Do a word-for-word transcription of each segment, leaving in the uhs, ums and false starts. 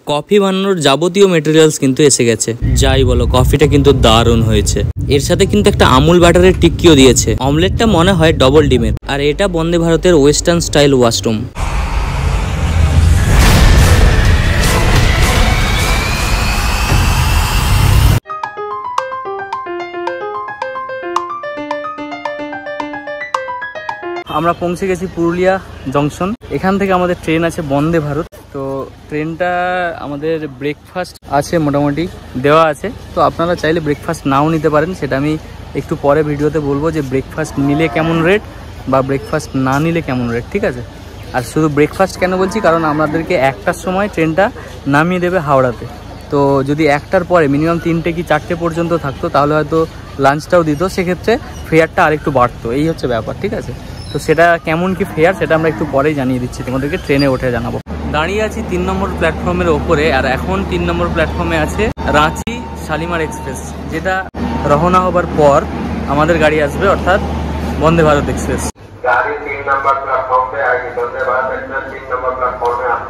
Coffee বানানোর যাবতীয় materials কিন্তু এসে গেছে। যাই বলো, কফিটা কিন্তু দারুণ হয়েছে। এর সাথে কিন্তু একটা আমুল বাটারের টিক্কিও দিয়েছে। অমলেটটা মনে হয় ডবল ডিমের। আর এটা বন্দে ভারতের ওয়েস্টার্ন স্টাইল ওয়াশরুম। আমরা পৌঁছে গেছি পুরুলিয়া জংশন। এখান থেকে আমাদের ট্রেন আছে বন্দে ভারত। তো ট্রেনটা আমাদের ব্রেকফাস্ট আছে মোটামুটি দেওয়া আছে। তো আপনারা চাইলে ব্রেকফাস্ট নাও নিতে পারেন, সেটা আমি একটু পরে ভিডিওতে বলবো যে ব্রেকফাস্ট নিলে কেমন রেট বা ব্রেকফাস্ট না নিলে কেমন রেট, ঠিক আছে। আর শুধু ব্রেকফাস্ট কেন বলছি, কারণ আমাদেরকে একটার সময় ট্রেনটা নামিয়ে দেবে হাওড়াতে। তো যদি একটার পরে মিনিমাম তিনটে কি চারটে পর্যন্ত থাকতো তাহলে হয়তো লাঞ্চটাও দিত, সেক্ষেত্রে ফেয়ারটা আরেকটু বাড়তো। এই হচ্ছে ব্যাপার, ঠিক আছে। তো সেটা কেমন কি ফেয়ার সেটা আমরা একটু পরেই জানিয়ে দিচ্ছি তোমাদেরকে, ট্রেনে উঠে জানাবো। দাঁড়িয়ে আছি তিন নম্বর প্ল্যাটফর্মের ওপরে, আর এখন তিন নম্বর প্ল্যাটফর্মে আছে রাঁচি শালিমার এক্সপ্রেস, যেটা রওনা হবার পর আমাদের গাড়ি আসবে, অর্থাৎ বন্দে ভারত এক্সপ্রেস। গাড়ি তিন নম্বর প্ল্যাটফর্মে আছে, বন্দে ভারত এক্সপ্রেস তিন নম্বর প্ল্যাটফর্মে আছে।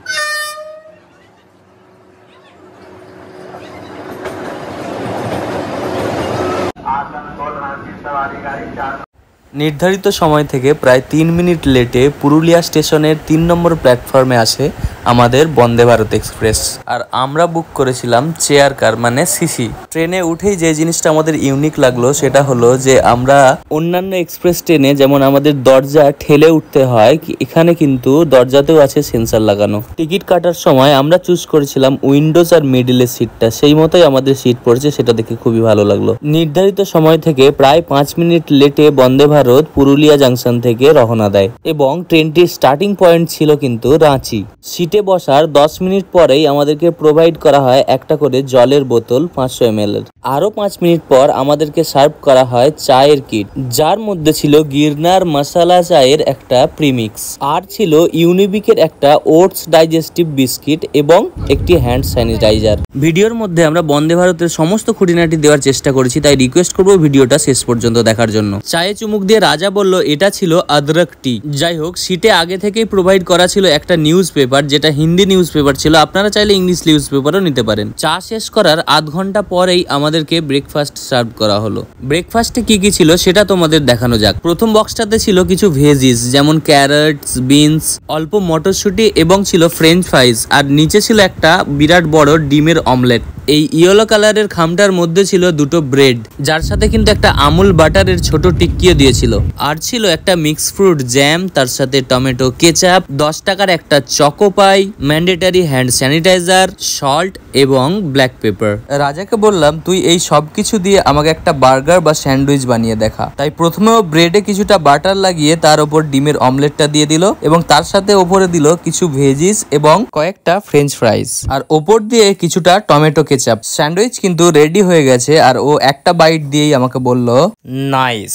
নির্ধারিত সময় থেকে প্রায় তিন মিনিট লেটে পুরুলিয়া স্টেশনের তিন নম্বর প্ল্যাটফর্মে আসে আমাদের বন্দে ভারত এক্সপ্রেস। আর আমরা বুক করেছিলাম চেয়ার কার, মানে সিসি। ট্রেনে উঠেই যে জিনিসটা আমাদের ইউনিক লাগলো সেটা হলো যে আমরা অন্যান্য এক্সপ্রেস ট্রেনে যেমন আমাদের দরজা ঠেলে উঠতে হয়, এখানে কিন্তু দরজাতেও আছে সেন্সার লাগানো। টিকিট কাটার সময় আমরা চুজ করেছিলাম উইন্ডোজ আর মিডিলের সিটটা, সেই মতোই আমাদের সিট পড়েছে, সেটা দেখে খুবই ভালো লাগলো। নির্ধারিত সময় থেকে প্রায় পাঁচ মিনিট লেটে বন্দে ভারত পুরুলিয়া জংশন থেকে রওনা দেয় এবং ট্রেনটির স্টার্টিং পয়েন্ট ছিল কিন্তু রাঁচি। সিটে বসার দশ মিনিট পরেই আমাদেরকে প্রোভাইড করা হয় একটা করে জলের বোতল পাঁচশো এম এল এর। আরো পাঁচ মিনিট পর আমাদেরকে সার্ভ করা হয় চায়ের কিট, যার মধ্যে ছিল গিরনার মশালা চায়ের একটা প্রিমিক্স, আর ছিল ইউনিবিকের একটা ওটস ডাইজেস্টিভ বিস্কিট এবং একটি হ্যান্ড স্যানিটাইজার। ভিডিওর মধ্যে আমরা বন্দে ভারতের সমস্ত খুঁটিনাটি দেওয়ার চেষ্টা করেছি, তাই রিকোয়েস্ট করবো ভিডিওটা শেষ পর্যন্ত দেখার জন্য। চায়ে চুমুক দিয়ে রাজা বলল এটা ছিল আদরক টি। যাই হোক, সিটে আগে থেকেই প্রোভাইড করা ছিল একটা নিউজ পেপার, যেটা হিন্দি নিউজ পেপার ছিল। আপনারা চাইলে ইংলিশ নিউজ পেপারও নিতে পারেন। চা শেষ করার আধ ঘন্টা পরেই আমাদেরকে ব্রেকফাস্ট সার্ভ করা হলো। ব্রেকফাস্টে কি কি ছিল সেটা তোমাদের দেখানো যাক। প্রথম বক্সটাতে ছিল কিছু ভেজিস, যেমন ক্যারটস, বিনস, অল্প মটরশুঁটি এবং ছিল ফ্রেঞ্চ ফ্রাইজ, আর নিচে ছিল একটা বিরাট বড় ডিমের অমলেট। এই ইয়েলো কালারের খামটার মধ্যে ছিল দুটো ব্রেড, যার সাথে কিন্তু একটা আমুল বাটারের ছোট টিক্কিও দিয়েছিল। আর ছিল একটা মিক্স ফ্রুট জ্যাম, তার সাথে টমেটো কেচাপ, দশ টাকার একটা choco pie, mandatory hand sanitiser, salt এবং ব্ল্যাক পেপার। রাজাকে বললাম তুই এই সব কিছু দিয়ে আমাকে একটা বার্গার বা স্যান্ডউইচ বানিয়ে দেখা। তাই প্রথমেও ব্রেডে কিছুটা বাটার লাগিয়ে তার ওপর ডিমের অমলেটটা দিয়ে দিল এবং তার সাথে ওপরে দিল কিছু ভেজিস এবং কয়েকটা ফ্রেঞ্চ ফ্রাইজ, আর ওপর দিয়ে কিছুটা টমেটো কেচাপ। স্যান্ডউইচ কিন্তু রেডি হয়ে গেছে, আর ও একটা বাইট দিয়েই আমাকে বলল নাইস।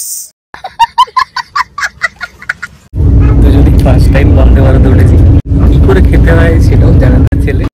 তো যদি ফার্স্ট টাইম বন্দে ভারতে উঠেছি, কি করে খেতে হয় সেটাও জানা না ছেলে।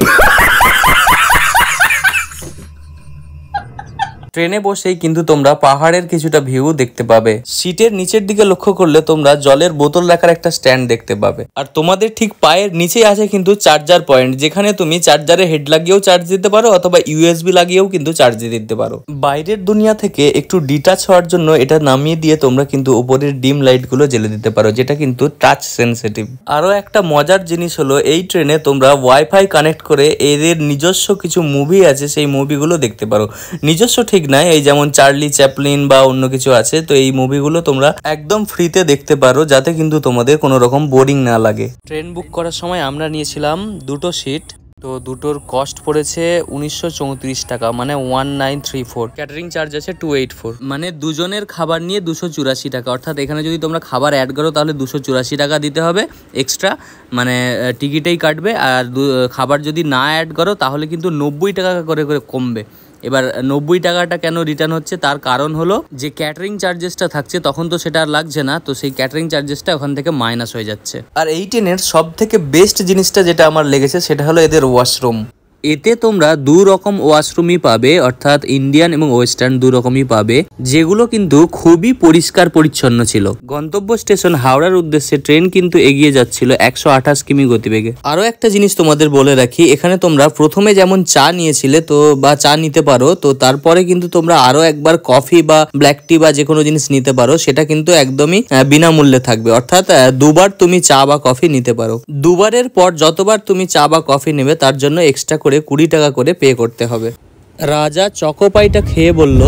ট্রেনে বসেই কিন্তু তোমরা পাহাড়ের কিছুটা ভিউ দেখতে পাবে। সিটের নিচের দিকে লক্ষ্য করলে তোমরা জলের বোতল রাখার একটা স্ট্যান্ড দেখতে পাবে, আর তোমাদের ঠিক পায়ের নিচে আছে কিন্তু চার্জার পয়েন্ট, যেখানে তুমি চার্জারে হেড লাগিয়েও চার্জ দিতে পারো অথবা ইউএসবি লাগিয়েও কিন্তু চার্জ দিতে পারো। বাইরের দুনিয়া থেকে একটু ডিটাচ হওয়ার জন্য এটা নামিয়ে দিয়ে তোমরা কিন্তু উপরের ডিম লাইট গুলো জ্বেলে দিতে পারো, যেটা কিন্তু টাচ সেন্সিটিভ। আরো একটা মজার জিনিস হলো এই ট্রেনে তোমরা ওয়াইফাই কানেক্ট করে এদের নিজস্ব কিছু মুভি আছে সেই মুভিগুলো দেখতে পারো। নিজস্ব ঠিক নাই, এই যেমন চার্লি চ্যাপলিন বা অন্য কিছু আছে, তো এই মুভিগুলো তোমরা একদম ফ্রিতে দেখতে পারো, যাতে কিন্তু তোমাদের কোনো রকম বোরিং না লাগে। ট্রেন বুক করার সময় আমরা নিয়েছিলাম দুটো সিট, তো দুটোর কস্ট পড়েছে উনিশশো চৌত্রিশ টাকা, মানে one nine three four. Catering charge আছে টু এইট ফোর, মানে দুজনের খাবার নিয়ে দুশো চুরাশি টাকা। অর্থাৎ এখানে যদি তোমরা খাবার অ্যাড করো তাহলে দুশো চুরাশি টাকা দিতে হবে এক্সট্রা, মানে টিকিটেই কাটবে। আর খাবার যদি না অ্যাড করো তাহলে কিন্তু নব্বই টাকা করে করে কমবে। এবার নব্বই টাকাটা কেন রিটার্ন হচ্ছে তার কারণ হলো যে ক্যাটারিং চার্জেসটা থাকছে তখন তো সেটা আর লাগছে না, তো সেই ক্যাটারিং চার্জেসটা ওখান থেকে মাইনাস হয়ে যাচ্ছে। আর এই ট্রেনের সব থেকে বেস্ট জিনিসটা যেটা আমার লেগেছে সেটা হলো এদের ওয়াশরুম। এতে তোমরা দু রকম ওয়াশরুমই পাবে, অর্থাৎ ইন্ডিয়ান এবং ওয়েস্টার্ন দু রকমই পাবে, যেগুলো কিন্তু খুবই পরিষ্কার পরিচ্ছন্ন ছিল। গন্তব্য স্টেশন হাওড়ার উদ্দেশ্যে ট্রেন কিন্তু এগিয়ে যাচ্ছিল একশো আঠাশ কিমি গতিবেগে। আরো একটা জিনিস তোমাদের বলে রাখি, এখানে তোমরা প্রথমে যেমন চা নিয়েছিলে তো বা চা নিতে পারো, তো তারপরে কিন্তু তোমরা আরো একবার কফি বা ব্ল্যাক টি বা যে কোনো জিনিস নিতে পারো, সেটা কিন্তু একদমই বিনামূল্যে থাকবে, অর্থাৎ দুবার তুমি চা বা কফি নিতে পারো। দুবারের পর যতবার তুমি চা বা কফি নেবে তার জন্য এক্সট্রা করে কুড়ি টাকা করে পে করতে হবে। রাজা চকোপাইটা খেয়ে বলল,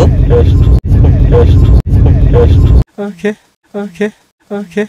ওকে ওকে ওকে।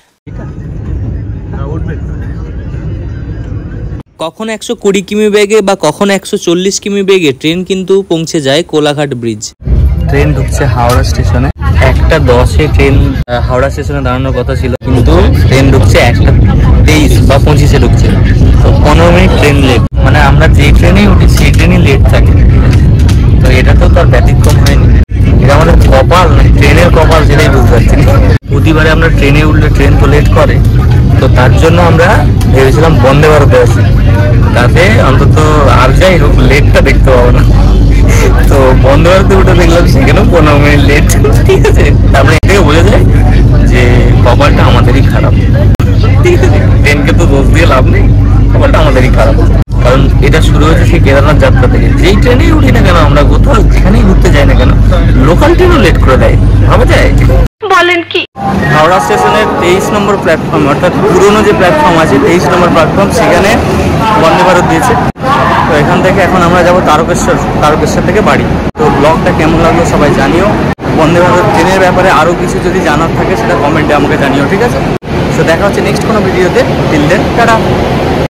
কখন একশো কুড়ি কিমি বেগে বা কখন একশো চল্লিশ কিমি বেগে ট্রেন কিন্তু পৌঁছে যায় কোলাঘাট ব্রিজ। ট্রেন ঢুকছে হাওড়া স্টেশনে। একটা দশে ট্রেন হাওড়া স্টেশনে দাঁড়ানোর কথা ছিল, কিন্তু ট্রেন ঢুকছে একটা তেইশ বা পঁচিশে ঢুকছে, তো পনেরো মিনিট ট্রেন লেট। মানে আমরা যে ট্রেনেই উঠি সেই ট্রেনই লেট থাকে, তো এটা তো তার ব্যতিক্রম হয়নি। এটা আমাদের কপাল না ট্রেনের কপাল, সেটাই বুঝতে পারছি না। প্রতিবারে আমরা ট্রেনে উঠলে ট্রেন তো লেট করে, তো তার জন্য আমরা ভেবেছিলাম বন্দে ভারতে আছি, তাতে অন্তত আর যাই হোক লেটটা দেখতে পাবো না। তো বন্দে ভারতে উঠে দেখলাম সেখানেও পনেরো মিনিট লেট, ঠিক আছে। তারপরে এটাকে বোঝা যায় যে কপালটা আমাদেরই খারাপ, ঠিক আছে। ট্রেনকে তো দোষ দিয়ে লাভ নেই, কপালটা আমাদেরই খারাপ। কারণ এটা শুরু হয়েছে সেই কেদারনাথ যাত্রা থেকে। যেই ট্রেনেই উঠি না কেন আমরা, কোথাও যেখানেই ঘুরতে যাই না কেন, লোকাল ট্রেনও লেট করে দেয়, ভাবা যায়? বলেন কি? হাওড়া স্টেশনের তেইশ নম্বর প্ল্যাটফর্ম, অর্থাৎ পুরোনো যে প্ল্যাটফর্ম আছে তেইশ নম্বর প্ল্যাটফর্ম, সেখানে বন্দে ভারত দিয়েছে। তো এখান থেকে এখন আমরা যাবো তারকেশ্বর, তারকেশ্বর থেকে বাড়ি। তো ব্লগটা কেমন লাগলো সবাই জানিও। বন্দে ভারত ট্রেনের ব্যাপারে আরও কিছু যদি জানার থাকে সেটা কমেন্টে আমাকে জানিও, ঠিক আছে। তো দেখা হচ্ছে নেক্সট কোনো ভিডিওতে। Till then tata.